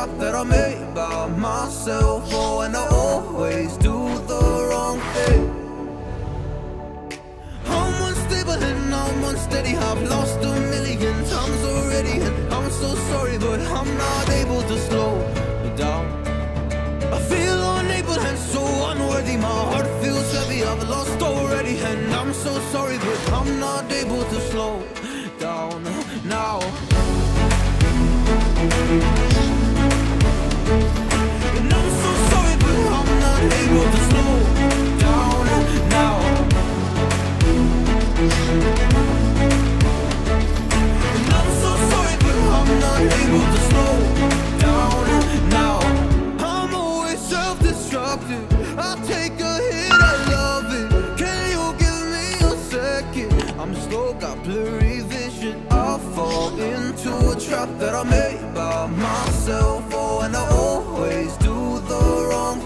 trap that I made by myself. Oh, and I always do the wrong thing. I'm unstable and I'm unsteady. I've lost a million times already, and I'm so sorry, but I'm not able to slow down. I feel unable and so unworthy. My heart feels heavy, I've lost already, and I'm so sorry, but I'm not able to slow down now. And I'm so sorry, but I'm not able to slow down now. And I'm so sorry, but I'm not able to slow down now. I'm always self-destructive, I take a hit, I love it. Can you give me a second? I'm slow, got blurry vision. I fall into a trap that I made by myself. Oh, and I always do the wrong